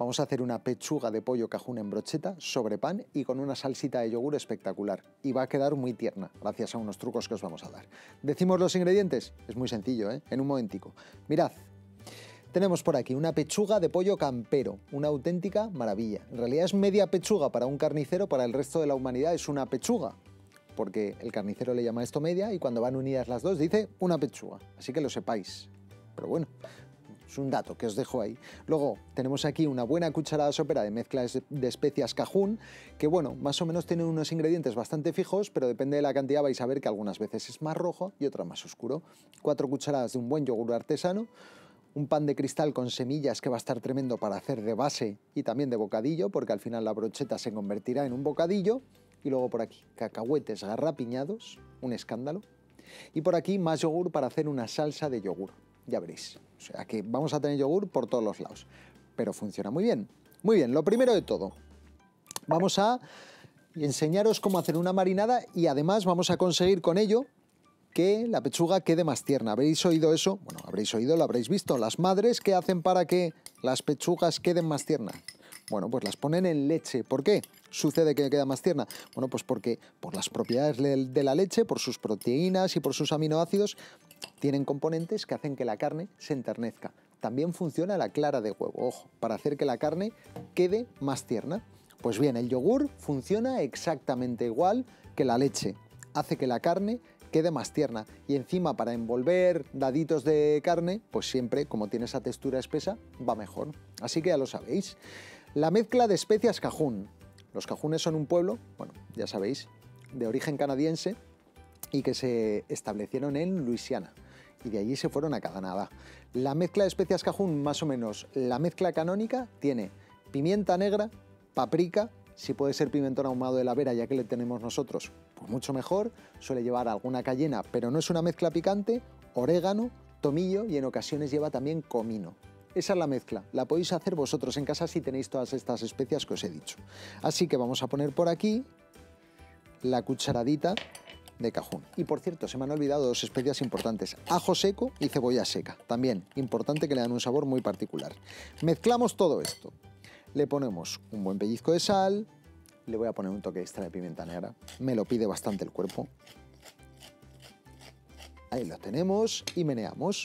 Vamos a hacer una pechuga de pollo cajún en brocheta sobre pan y con una salsita de yogur espectacular. Y va a quedar muy tierna, gracias a unos trucos que os vamos a dar. ¿Decimos los ingredientes? Es muy sencillo, ¿eh? En un momentico. Mirad. Tenemos por aquí una pechuga de pollo campero, una auténtica maravilla. En realidad es media pechuga para un carnicero, para el resto de la humanidad es una pechuga, porque el carnicero le llama esto media y cuando van unidas las dos dice una pechuga, así que lo sepáis. Pero bueno, es un dato que os dejo ahí. Luego tenemos aquí una buena cucharada sopera de mezcla de especias cajún, que bueno, más o menos tiene unos ingredientes bastante fijos, pero depende de la cantidad vais a ver que algunas veces es más rojo y otras más oscuro. 4 cucharadas de un buen yogur artesano, un pan de cristal con semillas que va a estar tremendo para hacer de base y también de bocadillo, porque al final la brocheta se convertirá en un bocadillo. Y luego por aquí, cacahuetes garrapiñados, un escándalo. Y por aquí más yogur para hacer una salsa de yogur, ya veréis. O sea que vamos a tener yogur por todos los lados, pero funciona muy bien. Muy bien, lo primero de todo, vamos a enseñaros cómo hacer una marinada y además vamos a conseguir con ello que la pechuga quede más tierna. ¿Habréis oído eso? Bueno, habréis oído, lo habréis visto. Las madres, ¿qué hacen para que las pechugas queden más tiernas? Bueno, pues las ponen en leche. ¿Por qué sucede que queda más tierna? Bueno, pues porque por las propiedades de la leche, por sus proteínas y por sus aminoácidos, tienen componentes que hacen que la carne se enternezca. También funciona la clara de huevo, ojo, para hacer que la carne quede más tierna. Pues bien, el yogur funciona exactamente igual que la leche. Hace que la carne quede más tierna y encima para envolver daditos de carne, pues siempre, como tiene esa textura espesa, va mejor. Así que ya lo sabéis. La mezcla de especias cajún. Los cajunes son un pueblo, bueno, ya sabéis, de origen canadiense y que se establecieron en Luisiana y de allí se fueron a Canadá. La mezcla de especias cajún, más o menos, la mezcla canónica tiene pimienta negra, paprika, si puede ser pimentón ahumado de la Vera, ya que le tenemos nosotros, pues mucho mejor. Suele llevar alguna cayena, pero no es una mezcla picante, orégano, tomillo y en ocasiones lleva también comino. Esa es la mezcla, la podéis hacer vosotros en casa si tenéis todas estas especias que os he dicho. Así que vamos a poner por aquí la cucharadita de cajún. Y por cierto, se me han olvidado dos especias importantes, ajo seco y cebolla seca, también importante, que le dan un sabor muy particular. Mezclamos todo esto. Le ponemos un buen pellizco de sal, le voy a poner un toque extra de pimienta negra, me lo pide bastante el cuerpo. Ahí lo tenemos y meneamos.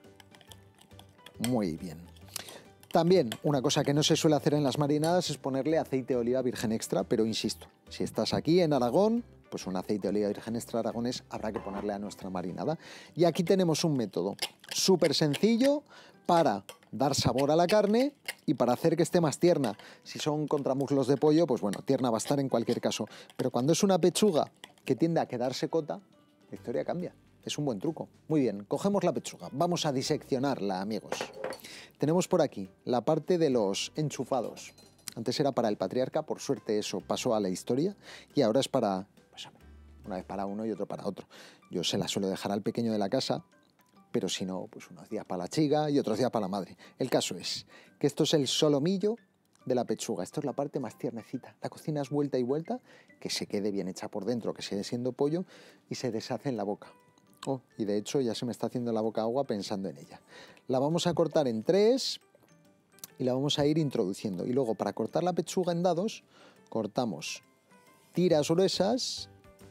Muy bien. También una cosa que no se suele hacer en las marinadas es ponerle aceite de oliva virgen extra, pero insisto, si estás aquí en Aragón, pues un aceite de oliva virgen extra aragonés habrá que ponerle a nuestra marinada. Y aquí tenemos un método súper sencillo para dar sabor a la carne y para hacer que esté más tierna. Si son contramuslos de pollo, pues bueno, tierna va a estar en cualquier caso. Pero cuando es una pechuga que tiende a quedar secota, la historia cambia. Es un buen truco. Muy bien, cogemos la pechuga. Vamos a diseccionarla, amigos. Tenemos por aquí la parte de los enchufados. Antes era para el patriarca, por suerte eso pasó a la historia y ahora es para, pues, una vez para uno y otro para otro. Yo se la suelo dejar al pequeño de la casa, pero si no, pues unos días para la chica y otros días para la madre. El caso es que esto es el solomillo de la pechuga. Esto es la parte más tiernecita. La cocinas vuelta y vuelta, que se quede bien hecha por dentro, que sigue siendo pollo y se deshace en la boca. Oh, y de hecho ya se me está haciendo la boca agua pensando en ella. La vamos a cortar en 3 y la vamos a ir introduciendo. Y luego, para cortar la pechuga en dados, cortamos tiras gruesas,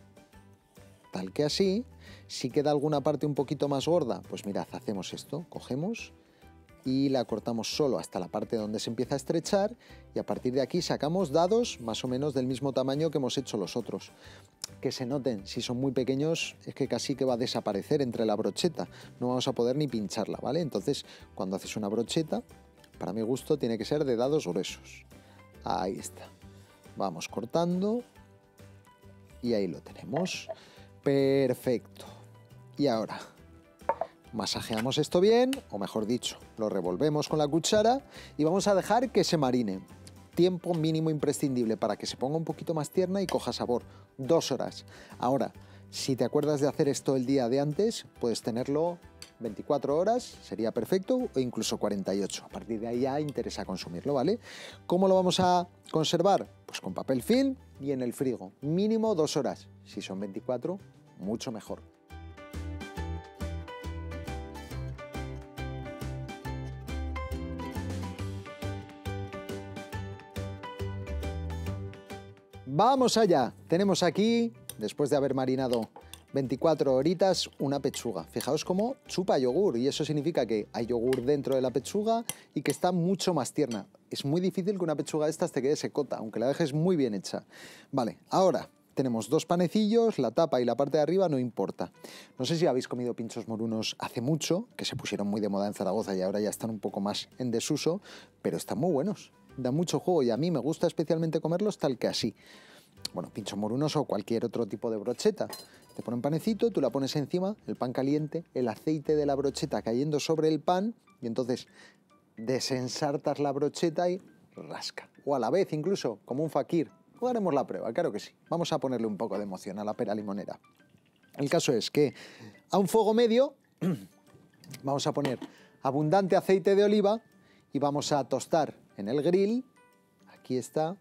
tal que así. Si queda alguna parte un poquito más gorda, pues mirad, hacemos esto, cogemos y la cortamos solo hasta la parte donde se empieza a estrechar y a partir de aquí sacamos dados más o menos del mismo tamaño que hemos hecho los otros. Que se noten, si son muy pequeños es que casi que va a desaparecer entre la brocheta, no vamos a poder ni pincharla, ¿vale? Entonces, cuando haces una brocheta, para mi gusto tiene que ser de dados gruesos. Ahí está. Vamos cortando y ahí lo tenemos. Perfecto. Y ahora masajeamos esto bien, o mejor dicho, lo revolvemos con la cuchara y vamos a dejar que se marine. Tiempo mínimo imprescindible para que se ponga un poquito más tierna y coja sabor. 2 horas. Ahora, si te acuerdas de hacer esto el día de antes, puedes tenerlo 24 horas, sería perfecto, o incluso 48. A partir de ahí ya interesa consumirlo, ¿vale? ¿Cómo lo vamos a conservar? Pues con papel film y en el frigo. Mínimo 2 horas. Si son 24, mucho mejor. ¡Vamos allá! Tenemos aquí, después de haber marinado 24 horitas, una pechuga. Fijaos cómo chupa yogur, y eso significa que hay yogur dentro de la pechuga y que está mucho más tierna. Es muy difícil que una pechuga de estas te quede secota, aunque la dejes muy bien hecha. Vale, ahora tenemos dos panecillos, la tapa y la parte de arriba no importa. No sé si habéis comido pinchos morunos hace mucho, que se pusieron muy de moda en Zaragoza y ahora ya están un poco más en desuso, pero están muy buenos, dan mucho juego y a mí me gusta especialmente comerlos tal que así. Bueno, pinchos morunos o cualquier otro tipo de brocheta. Te ponen panecito, tú la pones encima, el pan caliente, el aceite de la brocheta cayendo sobre el pan y entonces desensartas la brocheta y rasca. O a la vez incluso, como un fakir. Haremos la prueba, claro que sí. Vamos a ponerle un poco de emoción a la pera limonera. El caso es que a un fuego medio vamos a poner abundante aceite de oliva y vamos a tostar en el grill, aquí está,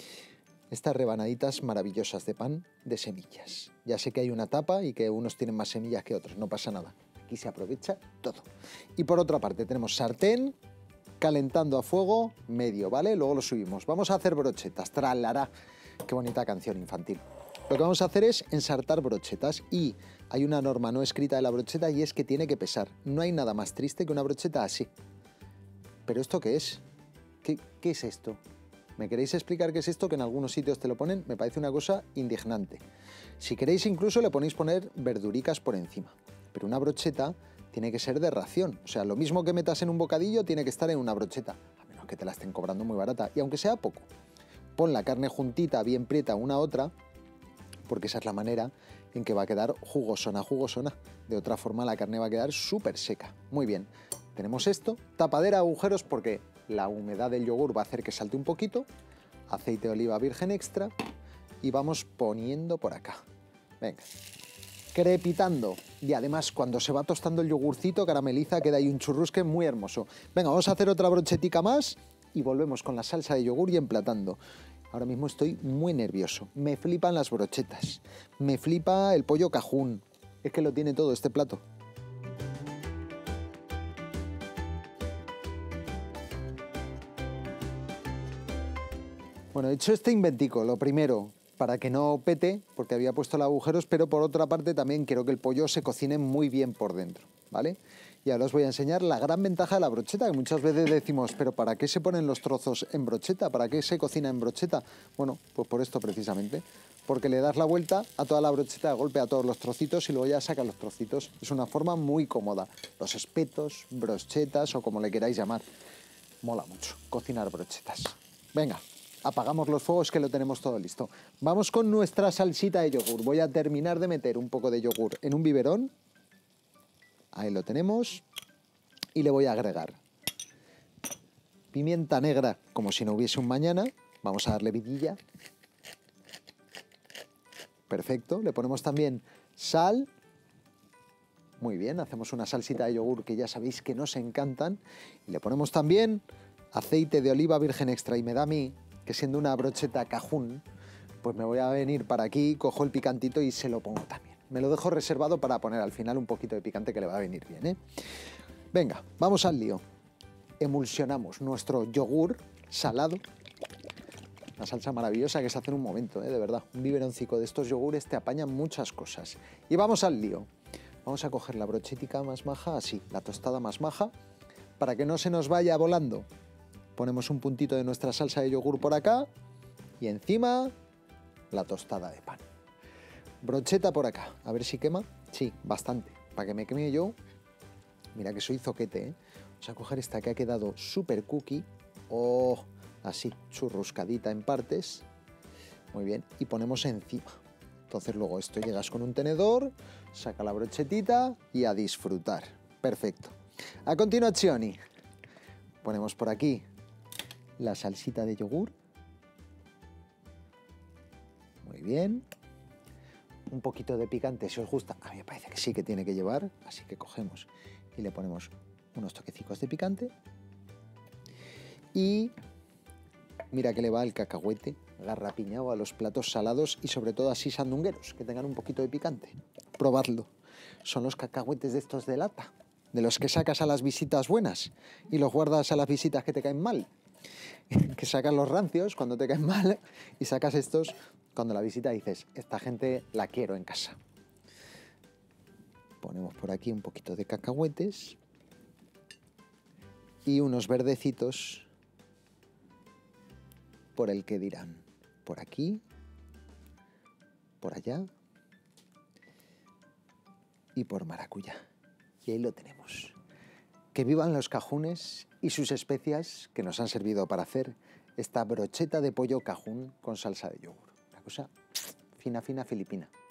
estas rebanaditas maravillosas de pan de semillas. Ya sé que hay una tapa y que unos tienen más semillas que otros, no pasa nada. Aquí se aprovecha todo. Y por otra parte tenemos sartén calentando a fuego medio, ¿vale? Luego lo subimos. Vamos a hacer brochetas, tralará. Qué bonita canción infantil. Lo que vamos a hacer es ensartar brochetas y hay una norma no escrita de la brocheta y es que tiene que pesar. No hay nada más triste que una brocheta así. ¿Pero esto qué es? ¿Qué es esto? ¿Me queréis explicar qué es esto? Que en algunos sitios te lo ponen, me parece una cosa indignante. Si queréis incluso le ponéis poner verduricas por encima. Pero una brocheta tiene que ser de ración. O sea, lo mismo que metas en un bocadillo tiene que estar en una brocheta. A menos que te la estén cobrando muy barata. Y aunque sea poco, pon la carne juntita, bien prieta una a otra, porque esa es la manera en que va a quedar jugosona, jugosona. De otra forma la carne va a quedar súper seca. Muy bien. Tenemos esto, tapadera, agujeros, porque la humedad del yogur va a hacer que salte un poquito, aceite de oliva virgen extra y vamos poniendo por acá. Venga, crepitando. Y además cuando se va tostando el yogurcito carameliza, queda ahí un churrusque muy hermoso. Venga, vamos a hacer otra brochetica más y volvemos con la salsa de yogur y emplatando. Ahora mismo estoy muy nervioso. Me flipan las brochetas, me flipa el pollo cajún. Es que lo tiene todo este plato. Bueno, he hecho este inventico, lo primero, para que no pete, porque había puesto los agujeros, pero por otra parte también quiero que el pollo se cocine muy bien por dentro, ¿vale? Y ahora os voy a enseñar la gran ventaja de la brocheta, que muchas veces decimos, pero ¿para qué se ponen los trozos en brocheta? ¿Para qué se cocina en brocheta? Bueno, pues por esto precisamente, porque le das la vuelta a toda la brocheta, de golpe a todos los trocitos y luego ya sacas los trocitos. Es una forma muy cómoda. Los espetos, brochetas o como le queráis llamar. Mola mucho cocinar brochetas. Venga. Apagamos los fuegos que lo tenemos todo listo. Vamos con nuestra salsita de yogur. Voy a terminar de meter un poco de yogur en un biberón. Ahí lo tenemos. Y le voy a agregar pimienta negra, como si no hubiese un mañana. Vamos a darle vidilla. Perfecto. Le ponemos también sal. Muy bien, hacemos una salsita de yogur que ya sabéis que nos encantan. Y le ponemos también aceite de oliva virgen extra. Y me da a mí que siendo una brocheta cajún, pues me voy a venir para aquí, cojo el picantito y se lo pongo también. Me lo dejo reservado para poner al final un poquito de picante que le va a venir bien, ¿eh? Venga, vamos al lío. Emulsionamos nuestro yogur salado. Una salsa maravillosa que se hace en un momento, ¿eh? De verdad. Un biberoncico de estos yogures te apañan muchas cosas. Y vamos al lío. Vamos a coger la brochetica más maja, así, la tostada más maja, para que no se nos vaya volando. Ponemos un puntito de nuestra salsa de yogur por acá y encima la tostada de pan. Brocheta por acá, a ver si quema. Sí, bastante. Para que me queme yo, mira que soy zoquete, ¿eh? Vamos a coger esta que ha quedado súper cookie. Oh, así, churruscadita en partes. Muy bien, y ponemos encima. Entonces luego esto llegas con un tenedor, saca la brochetita y a disfrutar. Perfecto. A continuación, ponemos por aquí la salsita de yogur. Muy bien. Un poquito de picante, si os gusta. A mí me parece que sí que tiene que llevar, así que cogemos y le ponemos unos toquecicos de picante. Y mira que le va el cacahuete garrapiñado a los platos salados y sobre todo así sandungueros, que tengan un poquito de picante. Probadlo. Son los cacahuetes de estos de lata, de los que sacas a las visitas buenas y los guardas a las visitas que te caen mal. que sacas los rancios cuando te caen mal y sacas estos cuando la visita dices, esta gente la quiero en casa. Ponemos por aquí un poquito de cacahuetes y unos verdecitos por el que dirán, por aquí, por allá y por maracuyá. Y ahí lo tenemos. Que vivan los cajunes y sus especias que nos han servido para hacer esta brocheta de pollo cajún con salsa de yogur. Una cosa fina, fina filipina.